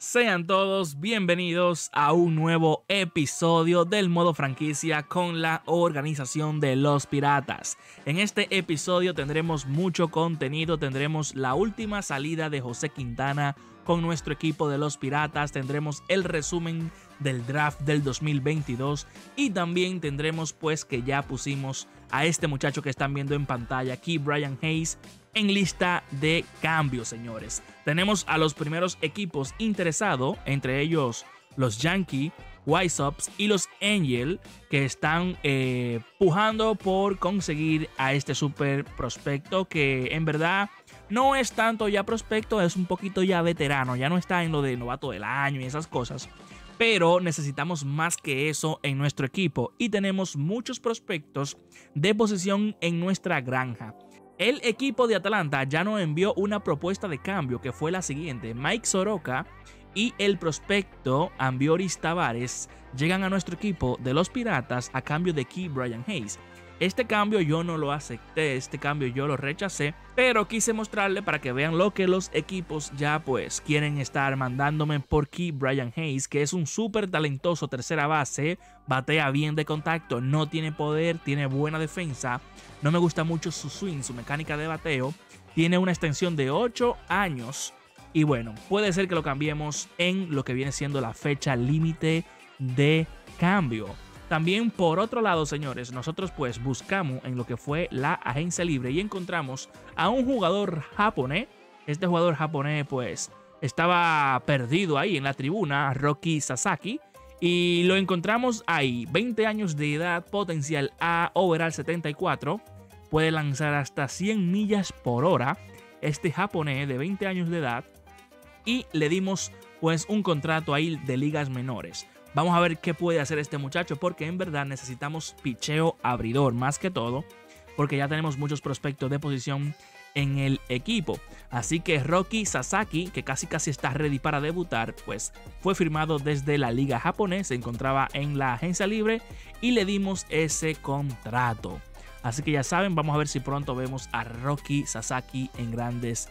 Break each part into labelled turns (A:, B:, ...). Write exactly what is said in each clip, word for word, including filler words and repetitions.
A: Sean todos bienvenidos a un nuevo episodio del modo franquicia con la organización de los piratas. En este episodio tendremos mucho contenido, tendremos la última salida de José Quintana con nuestro equipo de los piratas, tendremos el resumen del draft del dos mil veintidós y también tendremos pues que ya pusimos a este muchacho que están viendo en pantalla aquí, Ke'Bryan Hayes, en lista de cambio, señores. Tenemos a los primeros equipos interesados, entre ellos los Yankees, White Sox y los Angels, que están eh, pujando por conseguir a este super prospecto que en verdad no es tanto ya prospecto, es un poquito ya veterano, ya no está en lo de novato del año y esas cosas. Pero necesitamos más que eso en nuestro equipo y tenemos muchos prospectos de posición en nuestra granja. El equipo de Atlanta ya nos envió una propuesta de cambio que fue la siguiente. Mike Soroka y el prospecto Ambioris Tavares llegan a nuestro equipo de los Piratas a cambio de Ke'Bryan Hayes. Este cambio yo no lo acepté, este cambio yo lo rechacé, pero quise mostrarle para que vean lo que los equipos ya pues quieren estar mandándome por Ke'Bryan Hayes, que es un súper talentoso tercera base, batea bien de contacto, no tiene poder, tiene buena defensa, no me gusta mucho su swing, su mecánica de bateo, tiene una extensión de ocho años y bueno, puede ser que lo cambiemos en lo que viene siendo la fecha límite de cambio. También por otro lado, señores, nosotros pues buscamos en lo que fue la agencia libre y encontramos a un jugador japonés. Este jugador japonés pues estaba perdido ahí en la tribuna, Roki Sasaki, y lo encontramos ahí, veinte años de edad, potencial A, overall setenta y cuatro, puede lanzar hasta cien millas por hora, este japonés de veinte años de edad, y le dimos pues un contrato ahí de ligas menores. Vamos a ver qué puede hacer este muchacho porque en verdad necesitamos picheo abridor más que todo porque ya tenemos muchos prospectos de posición en el equipo. Así que Roki Sasaki, que casi casi está ready para debutar, pues fue firmado desde la liga japonesa, se encontraba en la agencia libre y le dimos ese contrato. Así que ya saben, vamos a ver si pronto vemos a Roki Sasaki en grandes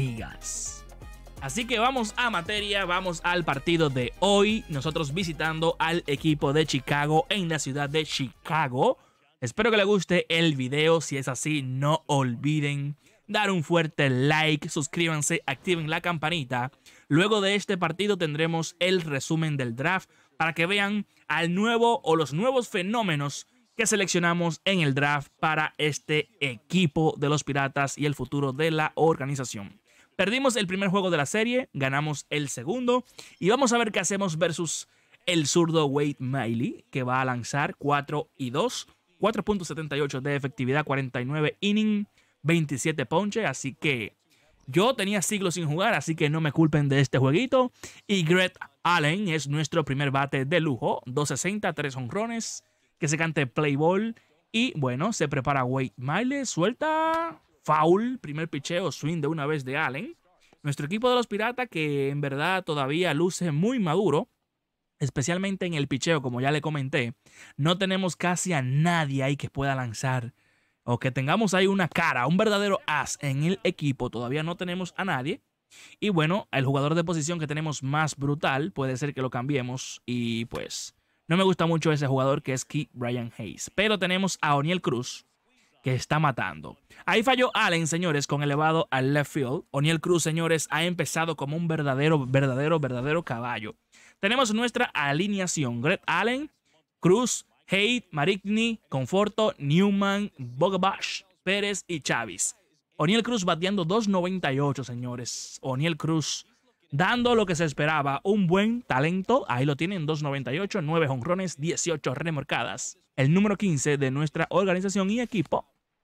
A: ligas. Así que vamos a materia, vamos al partido de hoy, nosotros visitando al equipo de Chicago en la ciudad de Chicago. Espero que les guste el video, si es así no olviden dar un fuerte like, suscríbanse, activen la campanita. Luego de este partido tendremos el resumen del draft para que vean al nuevo o los nuevos fenómenos que seleccionamos en el draft para este equipo de los Piratas y el futuro de la organización. Perdimos el primer juego de la serie, ganamos el segundo y vamos a ver qué hacemos versus el zurdo Wade Miley, que va a lanzar cuatro y dos, cuatro punto setenta y ocho de efectividad, cuarenta y nueve inning, veintisiete ponche, así que yo tenía siglos sin jugar, así que no me culpen de este jueguito. Y Greg Allen es nuestro primer bate de lujo, dos sesenta, tres jonrones, que se cante play ball y bueno, se prepara Wade Miley, suelta... Foul, primer picheo, swing de una vez de Allen. Nuestro equipo de los Piratas que en verdad todavía luce muy maduro, especialmente en el picheo, como ya le comenté. No tenemos casi a nadie ahí que pueda lanzar o que tengamos ahí una cara, un verdadero as en el equipo. Todavía no tenemos a nadie. Y bueno, el jugador de posición que tenemos más brutal, puede ser que lo cambiemos y pues no me gusta mucho ese jugador que es Ke'Bryan Hayes. Pero tenemos a Oneil Cruz, que está matando. Ahí falló Allen, señores, con elevado al left field. Oneil Cruz, señores, ha empezado como un verdadero, verdadero, verdadero caballo. Tenemos nuestra alineación. Greg Allen, Cruz, Hayes, Marigny, Conforto, Newman, Bogabash, Pérez y Chávez. Oneil Cruz bateando dos noventa y ocho, señores. Oneil Cruz dando lo que se esperaba. Un buen talento. Ahí lo tienen, dos noventa y ocho, nueve jonrones, dieciocho remorcadas. El número quince de nuestra organización y equipo.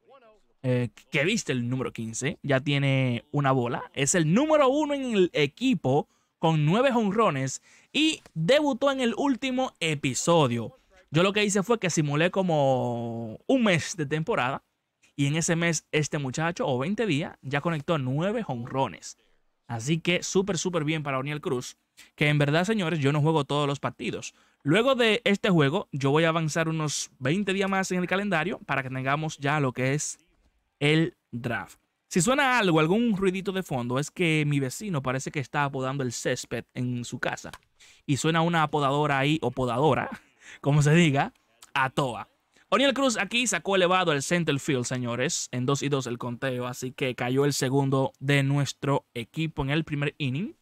A: Eh, que viste el número quince, ya tiene una bola, es el número uno en el equipo con nueve jonrones y debutó en el último episodio. Yo lo que hice fue que simulé como un mes de temporada y en ese mes este muchacho, o veinte días, ya conectó nueve jonrones. Así que súper, súper bien para Oneil Cruz, que en verdad, señores, yo no juego todos los partidos. Luego de este juego, yo voy a avanzar unos veinte días más en el calendario para que tengamos ya lo que es el draft. Si suena algo, algún ruidito de fondo, es que mi vecino parece que está podando el césped en su casa. Y suena una podadora ahí, o podadora, como se diga, a toa. Oneil Cruz aquí sacó elevado el center field, señores, en dos y dos el conteo, así que cayó el segundo de nuestro equipo en el primer inning.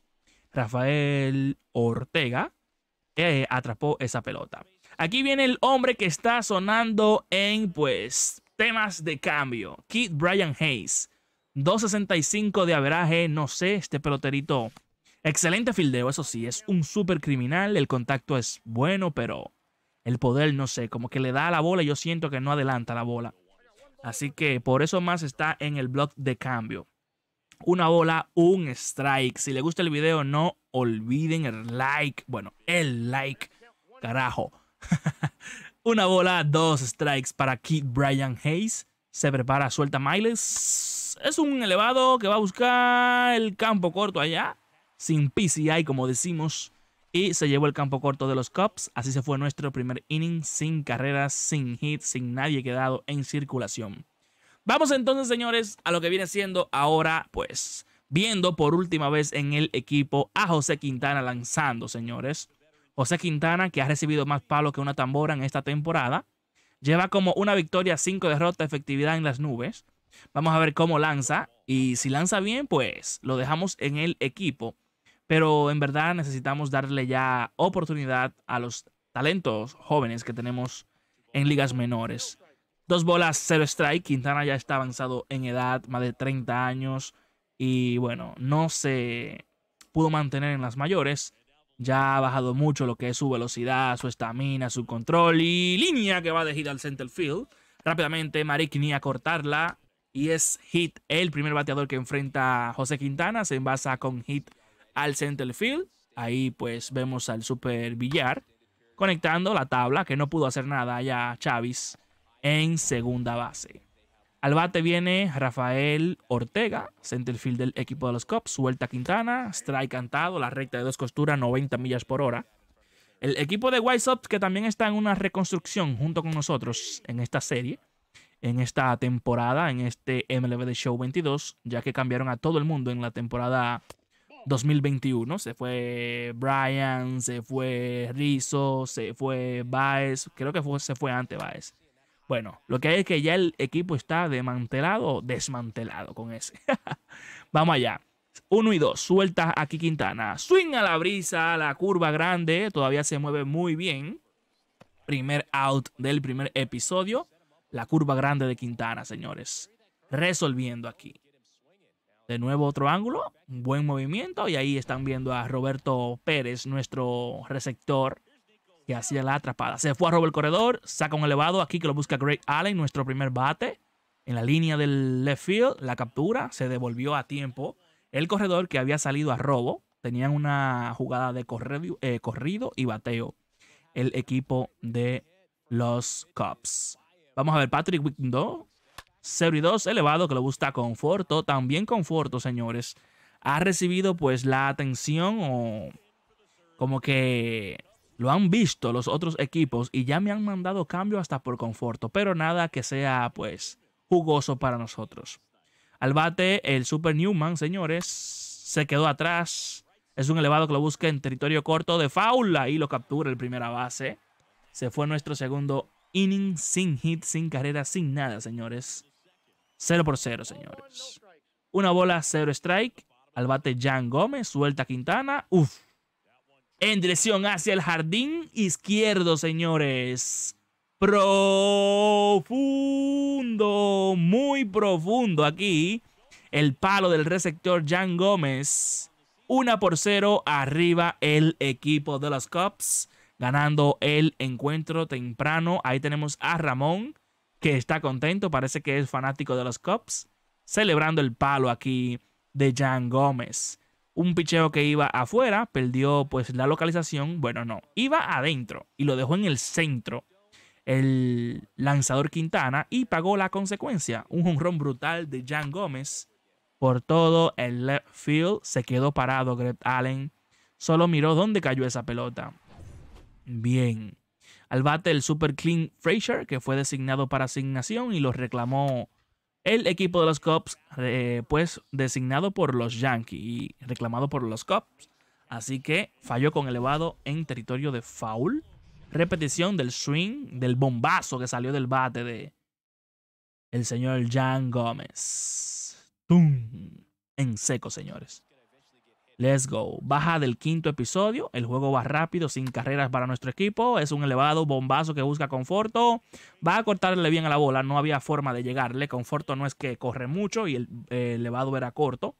A: Rafael Ortega eh, atrapó esa pelota. Aquí viene el hombre que está sonando en, pues, temas de cambio. Keith Bryan Hayes, dos sesenta y cinco de averaje, no sé, este peloterito, excelente fildeo, eso sí, es un super criminal, el contacto es bueno, pero el poder, no sé, como que le da a la bola y yo siento que no adelanta la bola. Así que por eso más está en el block de cambio. Una bola, un strike. Si les gusta el video, no olviden el like. Bueno, el like, carajo. Una bola, dos strikes para Keith Bryan Hayes. Se prepara, suelta Miles. Es un elevado que va a buscar el campo corto allá. Sin P C I, como decimos. Y se llevó el campo corto de los Cubs. Así se fue nuestro primer inning, sin carreras, sin hits, sin nadie quedado en circulación. Vamos entonces, señores, a lo que viene siendo ahora, pues, viendo por última vez en el equipo a José Quintana lanzando, señores. José Quintana, que ha recibido más palos que una tambora en esta temporada. Lleva como una victoria, cinco derrotas, efectividad en las nubes. Vamos a ver cómo lanza. Y si lanza bien, pues, lo dejamos en el equipo. Pero en verdad necesitamos darle ya oportunidad a los talentos jóvenes que tenemos en ligas menores. Dos bolas, cero strike. Quintana ya está avanzado en edad, más de treinta años. Y bueno, no se pudo mantener en las mayores. Ya ha bajado mucho lo que es su velocidad, su estamina, su control y línea que va de hit al center field. Rápidamente Marikini a cortarla. Y es hit el primer bateador que enfrenta a José Quintana. Se envasa con hit al center field. Ahí pues vemos al Super Villar conectando la tabla, que no pudo hacer nada allá Chavis en segunda base. Al bate viene Rafael Ortega, center field del equipo de los Cubs. Suelta Quintana, strike cantado, la recta de dos costuras, noventa millas por hora. El equipo de White Sox, que también está en una reconstrucción junto con nosotros en esta serie, en esta temporada, en este M L B The Show veintidós, ya que cambiaron a todo el mundo en la temporada dos mil veintiuno. Se fue Bryan, se fue Rizzo, se fue Baez. Creo que fue, se fue antes Baez. Bueno, lo que hay es que ya el equipo está desmantelado o desmantelado con ese. Vamos allá. Uno y dos. Suelta aquí Quintana. Swing a la brisa, la curva grande. Todavía se mueve muy bien. Primer out del primer episodio. La curva grande de Quintana, señores. Resolviendo aquí. De nuevo otro ángulo, un buen movimiento y ahí están viendo a Roberto Pérez, nuestro receptor, que hacía la atrapada. Se fue a robar el corredor, saca un elevado aquí que lo busca Greg Allen, nuestro primer bate. En la línea del left field, la captura, se devolvió a tiempo. El corredor que había salido a robo, tenían una jugada de corrido, eh, corrido y bateo. El equipo de los Cubs. Vamos a ver Patrick Window. cero y dos elevado que lo busca Conforto. También Conforto, señores, ha recibido pues la atención o como que lo han visto los otros equipos y ya me han mandado cambio hasta por Conforto, pero nada que sea pues jugoso para nosotros. Al bate el Super Newman, señores, se quedó atrás. Es un elevado que lo busca en territorio corto de foul. Ahí lo captura el primera base. Se fue nuestro segundo inning sin hit, sin carrera, sin nada, señores. cero por cero, señores. Una bola, cero strike. Al bate Jan Gómez, suelta Quintana. Uf. En dirección hacia el jardín izquierdo, señores. Profundo, muy profundo aquí. El palo del receptor Jan Gómez. Una por cero arriba el equipo de los Cubs. Ganando el encuentro temprano. Ahí tenemos a Ramón, que está contento, parece que es fanático de los Cubs, celebrando el palo aquí de Jan Gómez. Un picheo que iba afuera, perdió pues la localización, bueno no, iba adentro y lo dejó en el centro el lanzador Quintana y pagó la consecuencia. Un jonrón brutal de Jan Gómez por todo el left field, se quedó parado Greg Allen, solo miró dónde cayó esa pelota. Bien. Al bate el Super Clean Frazier, que fue designado para asignación y lo reclamó El equipo de los Cubs, eh, pues designado por los Yankees y reclamado por los Cubs. Así que falló con elevado en territorio de foul. Repetición del swing, del bombazo que salió del bate de el señor Yan Gómez. ¡Tum! En seco, señores. Let's go. Baja del quinto episodio. El juego va rápido, sin carreras para nuestro equipo. Es un elevado bombazo que busca Conforto. Va a cortarle bien a la bola. No había forma de llegarle. Conforto no es que corre mucho y el eh, elevado era corto.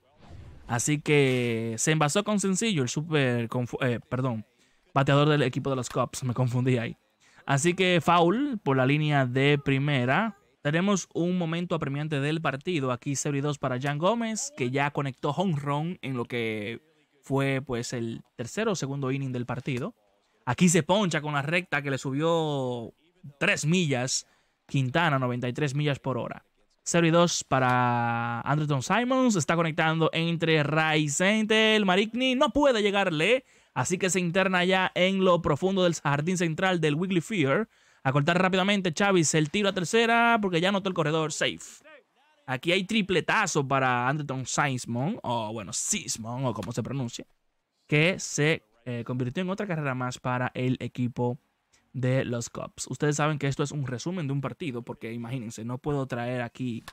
A: Así que se envasó con sencillo el super... Eh, perdón. Bateador del equipo de los Cubs. Me confundí ahí. Así que foul por la línea de primera. Tenemos un momento apremiante del partido. Aquí cero y dos para Yan Gómez, que ya conectó home run en lo que fue pues el tercero o segundo inning del partido. Aquí se poncha con la recta que le subió tres millas. Quintana, noventa y tres millas por hora. cero y dos para Andrelton Simmons. Está conectando entre Ray Center. Marigny no puede llegarle. Así que se interna ya en lo profundo del jardín central del Wrigley Field. A cortar rápidamente Chavis el tiro a tercera porque ya anotó el corredor safe. Aquí hay tripletazo para Andrelton Simmons, o bueno, Simmons, o como se pronuncia, que se eh, convirtió en otra carrera más para el equipo de los Cubs. Ustedes saben que esto es un resumen de un partido, porque imagínense, no puedo traer aquí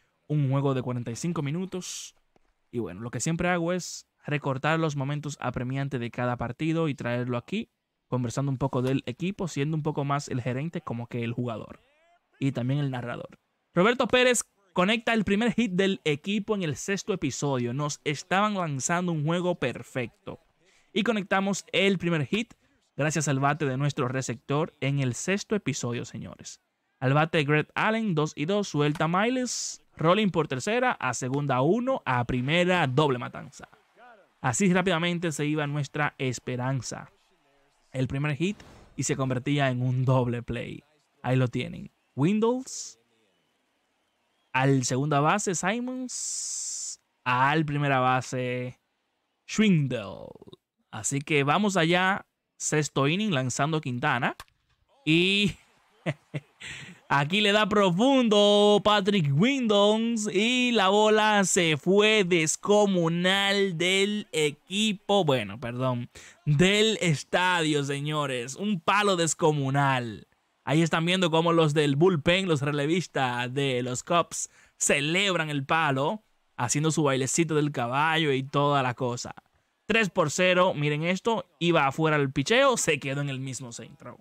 A: un juego de cuarenta y cinco minutos. Y bueno, lo que siempre hago es recortar los momentos apremiantes de cada partido y traerlo aquí, conversando un poco del equipo, siendo un poco más el gerente como que el jugador. Y también el narrador. Roberto Pérez conecta el primer hit del equipo en el sexto episodio. Nos estaban lanzando un juego perfecto. Y conectamos el primer hit gracias al bate de nuestro receptor en el sexto episodio, señores. Al bate de Greg Allen, dos y dos, suelta Miles. Rolling por tercera, a segunda uno, a primera doble matanza. Así rápidamente se iba nuestra esperanza. El primer hit y se convertía en un doble play. Ahí lo tienen. Windows. Al segunda base Simmons. Al primera base Schwindel. Así que vamos allá. Sexto inning lanzando Quintana. Y aquí le da profundo Patrick Windows. Y la bola se fue descomunal del equipo. Bueno, perdón. Del estadio, señores. Un palo descomunal. Ahí están viendo cómo los del bullpen, los relevistas de los Cubs, celebran el palo. Haciendo su bailecito del caballo y toda la cosa. tres por cero. Miren esto. Iba afuera el picheo. Se quedó en el mismo centro.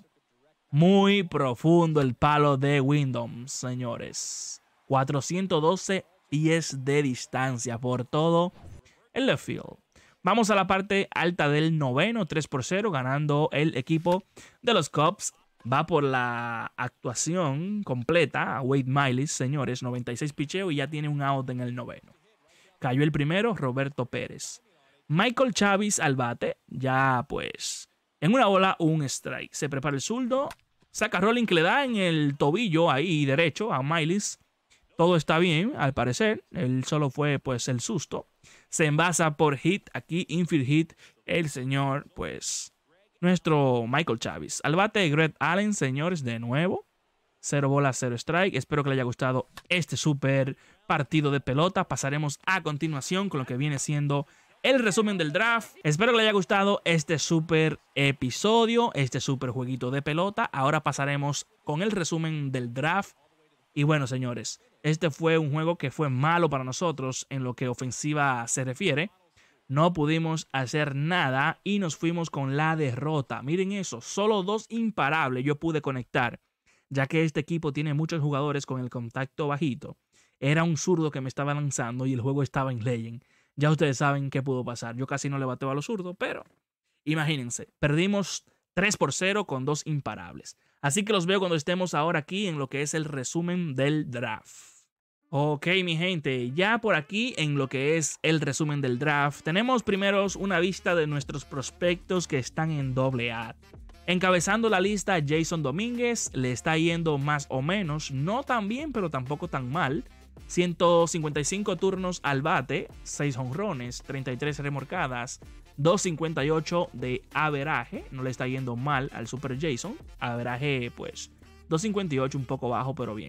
A: Muy profundo el palo de Windows, señores. cuatrocientos doce pies de distancia por todo el left field. Vamos a la parte alta del noveno, tres por cero, ganando el equipo de los Cubs. Va por la actuación completa a Wade Miley, señores. noventa y seis picheo y ya tiene un out en el noveno. Cayó el primero, Roberto Pérez. Michael Chavis al bate, ya pues... En una bola, un strike. Se prepara el zurdo. Saca rolling que le da en el tobillo ahí derecho a Miles. Todo está bien, al parecer. Él solo fue pues el susto. Se envasa por hit. Aquí infield hit. El señor pues... Nuestro Michael Chavis. Al bate Greg Allen, señores, de nuevo. Cero bolas, cero strike. Espero que le haya gustado este super partido de pelota. Pasaremos a continuación con lo que viene siendo... el resumen del draft. Espero que les haya gustado este super episodio, este super jueguito de pelota. Ahora pasaremos con el resumen del draft. Y bueno, señores, este fue un juego que fue malo para nosotros en lo que ofensiva se refiere. No pudimos hacer nada y nos fuimos con la derrota. Miren eso, solo dos imparables yo pude conectar, ya que este equipo tiene muchos jugadores con el contacto bajito. Era un zurdo que me estaba lanzando y el juego estaba en Legend. Ya ustedes saben qué pudo pasar. Yo casi no le bateo a los zurdos, pero imagínense. Perdimos tres por cero con dos imparables. Así que los veo cuando estemos ahora aquí en lo que es el resumen del draft. Ok, mi gente. Ya por aquí en lo que es el resumen del draft, tenemos primero una vista de nuestros prospectos que están en doble A. Encabezando la lista, Jason Domínguez. Le está yendo más o menos. No tan bien, pero tampoco tan mal. ciento cincuenta y cinco turnos al bate, seis jonrones, treinta y tres remorcadas, dos cincuenta y ocho de averaje. No le está yendo mal al Super Jason. Averaje, pues, dos cincuenta y ocho, un poco bajo, pero bien.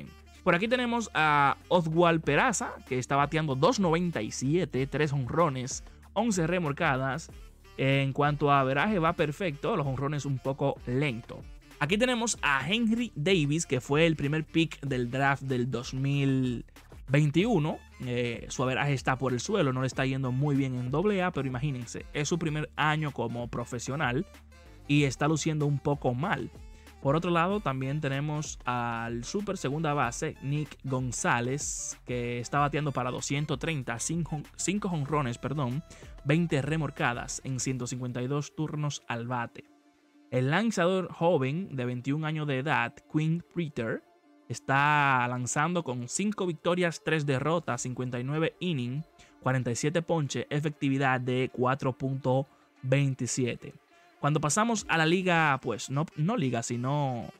A: Por aquí tenemos a Oswald Peraza, que está bateando dos noventa y siete, tres jonrones, once remolcadas. En cuanto a averaje va perfecto, los jonrones un poco lento. Aquí tenemos a Henry Davis, que fue el primer pick del draft del dos mil veintiuno. Eh, su averaje está por el suelo, no le está yendo muy bien en doble A, pero imagínense, es su primer año como profesional y está luciendo un poco mal. Por otro lado, también tenemos al super segunda base Nick González, que está bateando para doscientos treinta, cinco jonrones, perdón, veinte remolcadas en ciento cincuenta y dos turnos al bate. El lanzador joven de veintiún años de edad, Quinn Priester, está lanzando con cinco victorias, tres derrotas, cincuenta y nueve innings, cuarenta y siete ponches, efectividad de cuatro punto veintisiete. Cuando pasamos a la liga, pues no, no liga, sino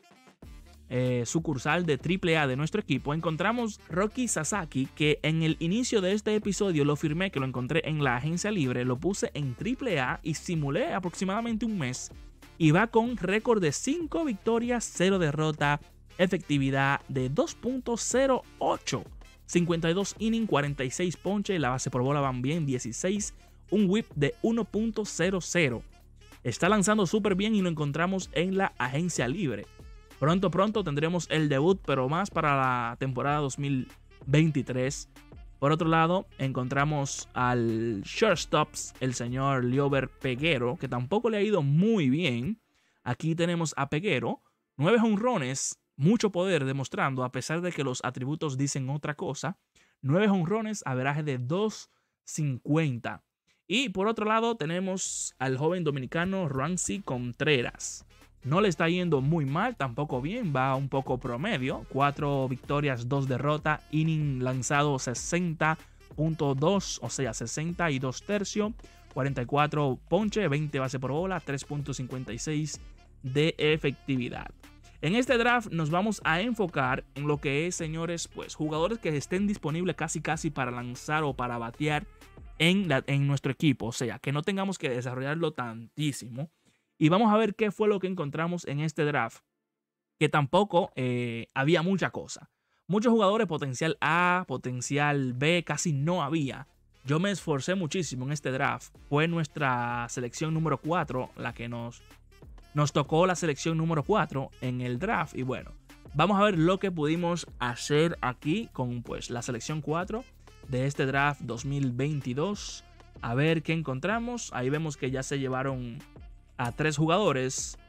A: eh, sucursal de triple A de nuestro equipo, encontramos Roki Sasaki, que en el inicio de este episodio lo firmé, que lo encontré en la agencia libre, lo puse en triple A y simulé aproximadamente un mes. Y va con récord de cinco victorias, cero derrota, efectividad de dos punto cero ocho, cincuenta y dos innings, cuarenta y seis ponches, la base por bola van bien, dieciséis, un whip de uno punto cero cero. Está lanzando súper bien y lo encontramos en la agencia libre. Pronto, pronto tendremos el debut, pero más para la temporada dos mil veintitrés. Por otro lado, encontramos al shortstops, el señor Liover Peguero, que tampoco le ha ido muy bien. Aquí tenemos a Peguero, nueve jonrones, mucho poder demostrando, a pesar de que los atributos dicen otra cosa. nueve jonrones, averaje de dos cincuenta. Y por otro lado tenemos al joven dominicano Roansy Contreras. No le está yendo muy mal, tampoco bien, va un poco promedio. cuatro victorias, dos derrotas, inning lanzado sesenta punto dos, o sea, sesenta y dos tercios, cuarenta y cuatro ponche, veinte base por bola, tres punto cincuenta y seis de efectividad. En este draft nos vamos a enfocar en lo que es, señores, pues jugadores que estén disponibles casi casi para lanzar o para batear En, la, en nuestro equipo, o sea, que no tengamos que desarrollarlo tantísimo. Y vamos a ver qué fue lo que encontramos en este draft, que tampoco eh, había mucha cosa. Muchos jugadores potencial A, potencial B, casi no había. Yo me esforcé muchísimo en este draft. Fue nuestra selección número cuatro la que nos, nos tocó la selección número cuatro en el draft. Y bueno, vamos a ver lo que pudimos hacer aquí con pues la selección cuatro de este draft dos mil veintidós. A ver qué encontramos. Ahí vemos que ya se llevaron a tres jugadores.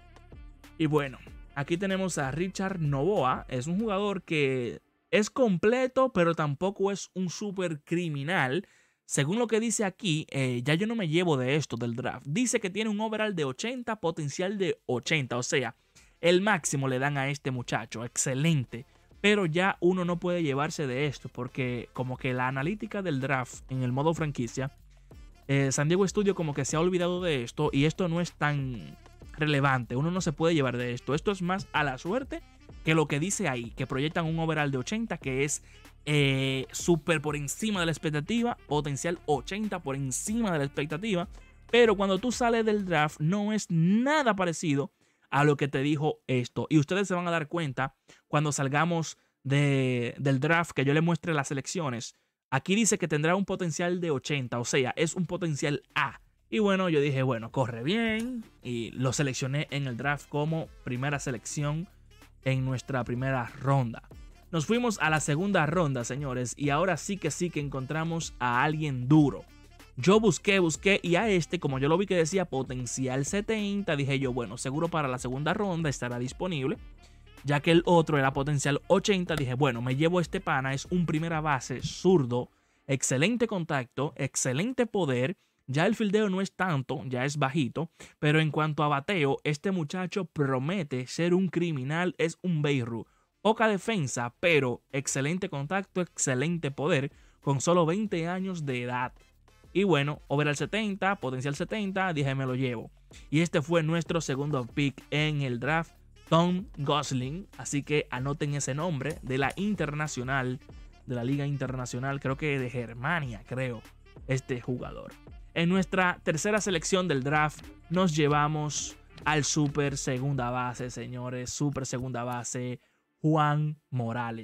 A: Y bueno, aquí tenemos a Richard Novoa. Es un jugador que es completo, pero tampoco es un super criminal. Según lo que dice aquí, eh, ya yo no me llevo de esto del draft. Dice que tiene un overall de ochenta, potencial de ochenta. O sea, el máximo le dan a este muchacho. Excelente. Pero ya uno no puede llevarse de esto porque como que la analítica del draft en el modo franquicia, eh, San Diego Studio como que se ha olvidado de esto y esto no es tan relevante. Uno no se puede llevar de esto. Esto es más a la suerte que lo que dice ahí, que proyectan un overall de ochenta, que es eh, súper por encima de la expectativa, potencial ochenta por encima de la expectativa. Pero cuando tú sales del draft no es nada parecido a lo que te dijo esto. Y ustedes se van a dar cuenta cuando salgamos de, del draft, que yo les muestre las selecciones. Aquí dice que tendrá un potencial de ochenta, o sea, es un potencial A. Y bueno, yo dije, bueno, corre bien. Y lo seleccioné en el draft como primera selección en nuestra primera ronda. Nos fuimos a la segunda ronda, señores. Y ahora sí que sí que encontramos a alguien duro. Yo busqué, busqué y a este, como yo lo vi que decía potencial setenta, dije yo, bueno, seguro para la segunda ronda estará disponible. Ya que el otro era potencial ochenta, dije, bueno, me llevo este pana, es un primera base zurdo, excelente contacto, excelente poder. Ya el fildeo no es tanto, ya es bajito, pero en cuanto a bateo, este muchacho promete ser un criminal, es un Beirut. Poca defensa, pero excelente contacto, excelente poder, con solo veinte años de edad. Y bueno, overall setenta, potencial setenta, dije me lo llevo. Y este fue nuestro segundo pick en el draft, Tom Gosling. Así que anoten ese nombre de la internacional, de la liga internacional, creo que de Germania, creo, este jugador. En nuestra tercera selección del draft nos llevamos al super segunda base, señores. Super segunda base, Juan Morales.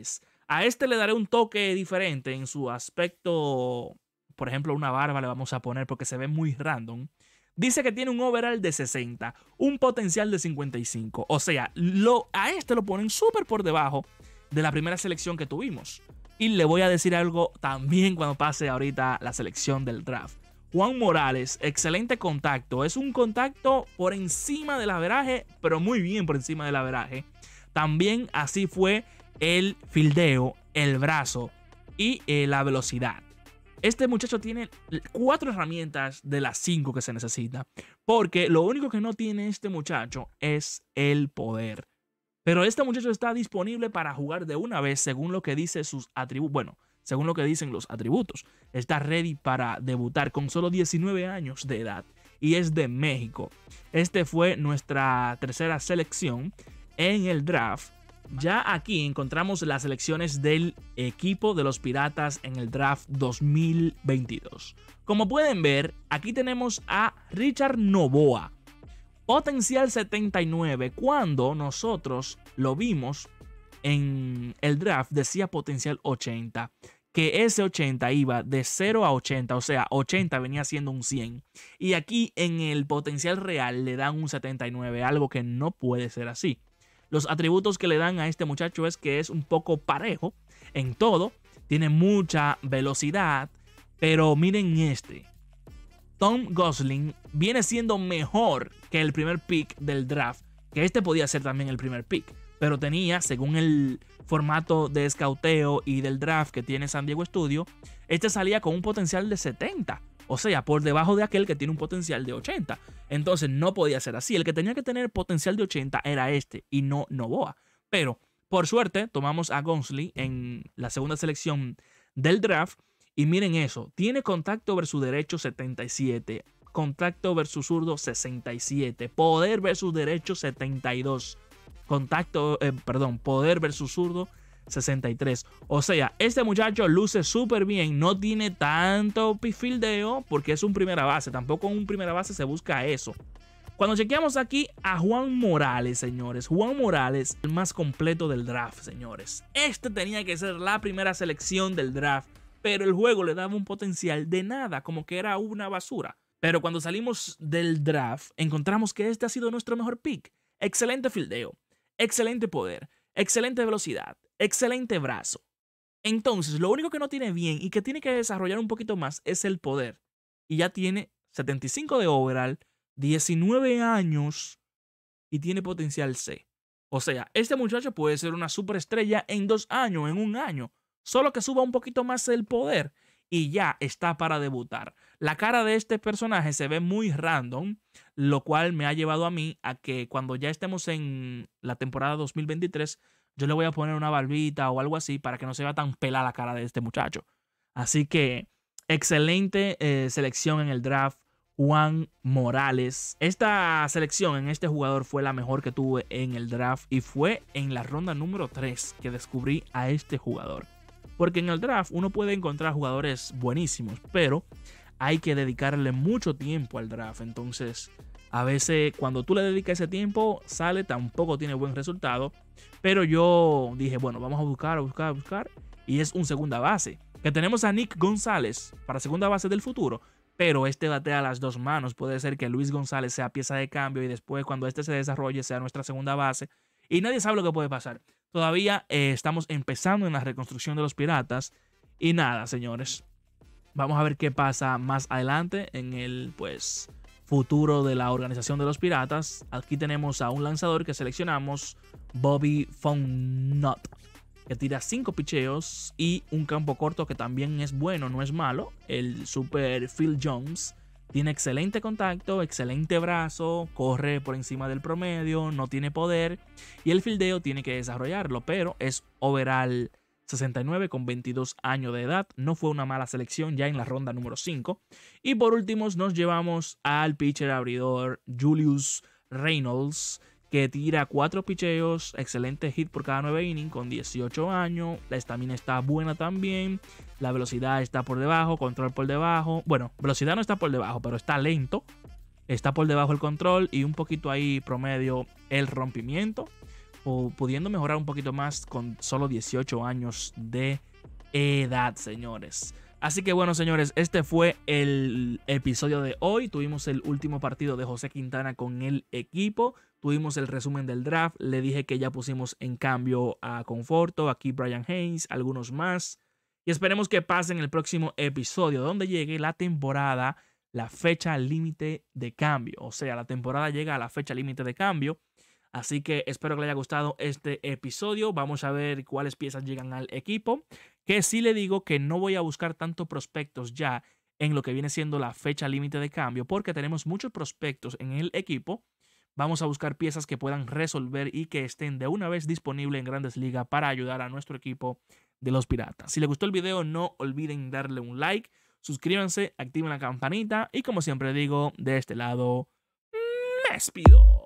A: A este le daré un toque diferente en su aspecto. Por ejemplo, una barba le vamos a poner porque se ve muy random. Dice que tiene un overall de sesenta, un potencial de cincuenta y cinco. O sea, lo, a este lo ponen súper por debajo de la primera selección que tuvimos. Y le voy a decir algo también cuando pase ahorita la selección del draft. Juan Morales, excelente contacto. Es un contacto por encima del averaje, pero muy bien por encima del averaje. También así fue el fildeo, el brazo y eh, la velocidad. Este muchacho tiene cuatro herramientas de las cinco que se necesita. Porque lo único que no tiene este muchacho es el poder. Pero este muchacho está disponible para jugar de una vez según lo que dice sus atributos. Bueno, según lo que dicen los atributos. Está ready para debutar con solo diecinueve años de edad. Y es de México. Este fue nuestra tercera selección en el draft. Ya aquí encontramos las selecciones del equipo de los Piratas en el draft dos mil veintidós. Como pueden ver, aquí tenemos a Richard Novoa. Potencial setenta y nueve. Cuando nosotros lo vimos en el draft decía potencial ochenta. Que ese ochenta iba de cero a ochenta. O sea, ochenta venía siendo un cien. Y aquí en el potencial real le dan un setenta y nueve. Algo que no puede ser así. Los atributos que le dan a este muchacho es que es un poco parejo en todo. Tiene mucha velocidad. Pero miren este. Tom Gosling viene siendo mejor que el primer pick del draft. Que este podía ser también el primer pick. Pero tenía, según el formato de escauteo y del draft que tiene San Diego Studio, este salía con un potencial de setenta. O sea, por debajo de aquel que tiene un potencial de ochenta. Entonces no podía ser así. El que tenía que tener potencial de ochenta era este y no Novoa. Pero por suerte tomamos a Gosling en la segunda selección del draft. Y miren eso. Tiene contacto versus derecho setenta y siete. Contacto versus zurdo sesenta y siete. Poder versus derecho setenta y dos. Contacto, eh, perdón, poder versus zurdo sesenta y tres. O sea, este muchacho luce súper bien. No tiene tanto fildeo porque es un primera base. Tampoco en un primera base se busca eso. Cuando chequeamos aquí a Juan Morales, señores. Juan Morales, el más completo del draft, señores. Este tenía que ser la primera selección del draft. Pero el juego le daba un potencial de nada. Como que era una basura. Pero cuando salimos del draft, encontramos que este ha sido nuestro mejor pick. Excelente fildeo. Excelente poder. Excelente velocidad. Excelente brazo. Entonces, lo único que no tiene bien y que tiene que desarrollar un poquito más es el poder. Y ya tiene setenta y cinco de overall, diecinueve años y tiene potencial C. O sea, este muchacho puede ser una superestrella en dos años, en un año. Solo que suba un poquito más el poder y ya está para debutar. La cara de este personaje se ve muy random, lo cual me ha llevado a mí a que cuando ya estemos en la temporada dos mil veintitrés, yo le voy a poner una barbita o algo así para que no se vea tan pelada la cara de este muchacho. Así que excelente eh, selección en el draft, Juan Morales. Esta selección en este jugador fue la mejor que tuve en el draft y fue en la ronda número tres que descubrí a este jugador. Porque en el draft uno puede encontrar jugadores buenísimos, pero hay que dedicarle mucho tiempo al draft. Entonces, a veces cuando tú le dedicas ese tiempo, sale, tampoco tiene buen resultado. Pero yo dije, bueno, vamos a buscar, a buscar, a buscar. Y es un segunda base. Que tenemos a Nick González para segunda base del futuro. Pero este batea a las dos manos. Puede ser que Luis González sea pieza de cambio y después cuando este se desarrolle sea nuestra segunda base. Y nadie sabe lo que puede pasar. Todavía eh, estamos empezando en la reconstrucción de los Piratas. Y nada, señores. Vamos a ver qué pasa más adelante en el pues futuro de la organización de los Piratas. Aquí tenemos a un lanzador que seleccionamos, Bobby Fontenot, que tira cinco picheos y un campo corto que también es bueno, no es malo. El Super Phil Jones tiene excelente contacto, excelente brazo, corre por encima del promedio, no tiene poder y el fildeo tiene que desarrollarlo, pero es overall sesenta y nueve con veintidós años de edad. No fue una mala selección ya en la ronda número cinco. Y por último nos llevamos al pitcher abridor Julius Reynolds, que tira cuatro picheos, excelente hit por cada nueve innings con dieciocho años. La estamina está buena también. La velocidad está por debajo, control por debajo. Bueno, velocidad no está por debajo, pero está lento. Está por debajo el control y un poquito ahí promedio el rompimiento. o pudiendo mejorar un poquito más con solo dieciocho años de edad, señores. Así que bueno, señores, este fue el episodio de hoy. Tuvimos el último partido de José Quintana con el equipo. Tuvimos el resumen del draft. Le dije que ya pusimos en cambio a Conforto, aquí Brian Haynes, algunos más. Y esperemos que pasen el próximo episodio donde llegue la temporada, la fecha límite de cambio. O sea, la temporada llega a la fecha límite de cambio. Así que espero que les haya gustado este episodio. Vamos a ver cuáles piezas llegan al equipo. Que sí le digo que no voy a buscar tanto prospectos ya en lo que viene siendo la fecha límite de cambio, porque tenemos muchos prospectos en el equipo. Vamos a buscar piezas que puedan resolver y que estén de una vez disponibles en Grandes Ligas para ayudar a nuestro equipo de los Piratas. Si les gustó el video, no olviden darle un like, suscríbanse, activen la campanita y como siempre digo, de este lado, me despido.